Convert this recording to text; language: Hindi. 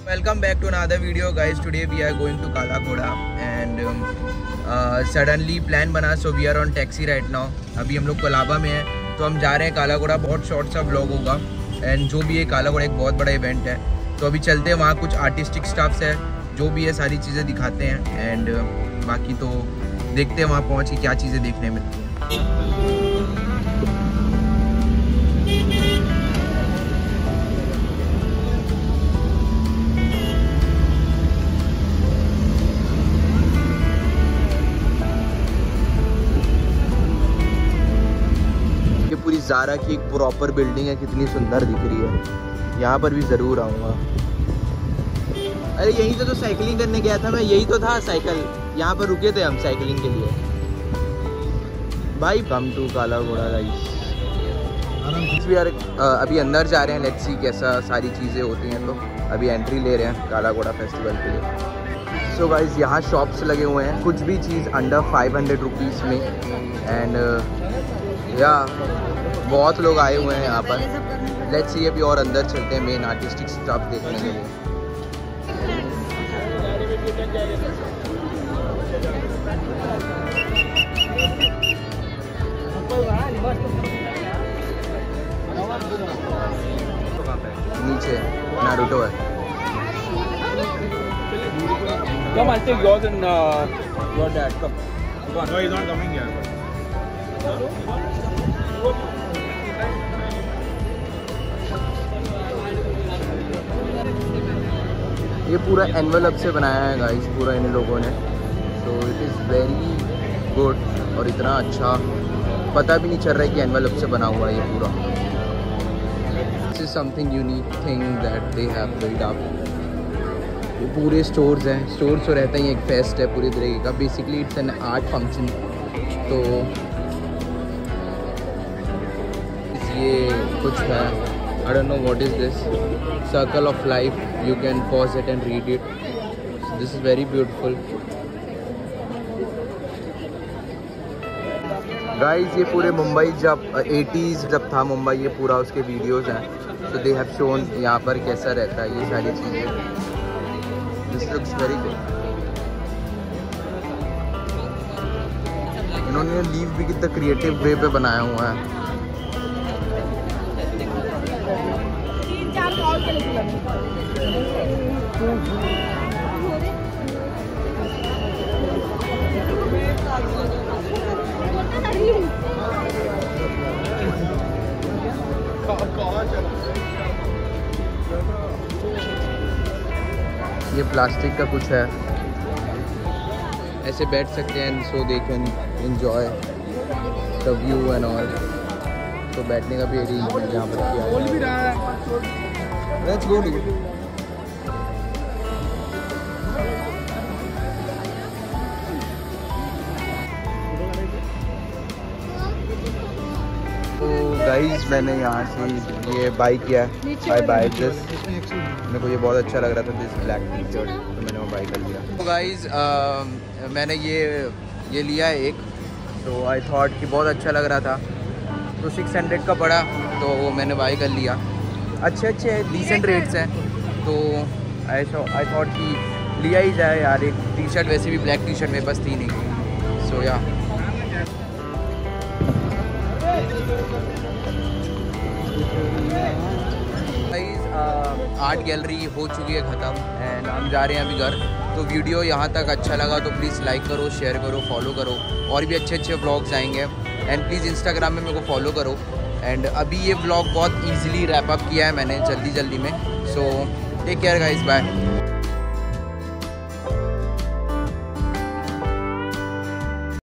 Welcome back to another video, guys. Today we are going to Kala Ghoda and suddenly plan बना, so we are on taxi right now. अभी हम लोग कोलाबा में हैं, तो हम जा रहे हैं काला घोड़ा. बहुत शॉर्ट सा व्लॉग होगा एंड जो भी है काला घोड़ा एक बहुत बड़ा इवेंट है, तो अभी चलते हैं वहाँ. कुछ आर्टिस्टिक स्टाफ्स है, जो भी है सारी चीज़ें दिखाते हैं एंड बाकी तो देखते हैं वहाँ पहुँच के क्या चीज़ें देखने मिलती हैं. पूरी ज़ारा की एक प्रॉपर बिल्डिंग है, कितनी सुंदर दिख रही है. यहाँ पर भी ज़रूर आऊँगा. अरे यहीं तो साइकिलिंग करने गया था मैं, यही तो था साइकिल. यहाँ पर रुके थे हम साइकिलिंग के लिए. भाई कम टू काला घोड़ा गाइस. अभी अंदर जा रहे हैं, लेट्स सी कैसा सारी चीज़ें होती हैं. तो अभी एंट्री ले रहे हैं काला घोड़ा फेस्टिवल के लिए. सो गाइस यहाँ शॉप्स लगे हुए हैं, कुछ भी चीज़ अंडर 500 रुपीज़ में एंड या बहुत लोग आए हुए हैं यहाँ पर. लेट्स सी अभी और अंदर चलते हैं मेन आर्टिस्टिक स्टफ देखने के लिए. नीचे नारुतो है. Come, I'll take yours and your dad. Come. No, he's not coming here. ये पूरा एनवेलप से बनाया है गाइस, पूरा इन लोगों ने. So it is very good और इतना अच्छा पता भी नहीं चल रहा है कि एनवेलप से बना हुआ है ये पूरा. This is something unique thing that they have build up. ये पूरे स्टोर्स हैं, स्टोर्स तो रहता ही एक फेस्ट है पूरी तरीके का. Basically it's an art function. तो ये कुछ है, I don't know what is this. Circle of life. You can pause it and read it. So this is very beautiful. Guys, ये पूरे मुंबई जब 80s जब था मुंबई, ये पूरा उसके वीडियोस हैं. So they have shown यहाँ पर कैसा रहता है ये सारी चीज़ें. This looks very good. इन्होंने लीव भी कितना क्रिएटिव वे पे बनाया हुआ है. ये प्लास्टिक का कुछ है, ऐसे बैठ सकते हैं so they can enjoy the view and all. तो बैठने का भी एरिया है जहाँ पर किया है. Let's go. तो गाइस मैंने यहाँ से ये बाई किया है. I buy this. मेरे को ये बहुत अच्छा लग रहा था, दिस ब्लैक टी शर्ट, तो मैंने वो बाई कर लिया. तो गाइस मैंने ये लिया है एक, तो आई थॉट कि बहुत अच्छा लग रहा था, तो 600 का पड़ा, तो वो मैंने बाई कर लिया. अच्छे डिसेंट रेट्स हैं, तो आई थॉट कि लिया ही जाए यार. एक टी शर्ट वैसे भी ब्लैक टी शर्ट मेरे पास थी नहीं. सो या आर्ट गैलरी हो चुकी है ख़त्म एंड हम जा रहे हैं अभी घर. तो वीडियो यहाँ तक अच्छा लगा तो प्लीज़ लाइक करो, शेयर करो, फॉलो करो. और भी अच्छे व्लॉग्स आएंगे एंड प्लीज़ इंस्टाग्राम में मेरे को फॉलो करो. एंड अभी ये व्लॉग बहुत ईजिली रैप अप किया है मैंने जल्दी में. So take care guys, bye.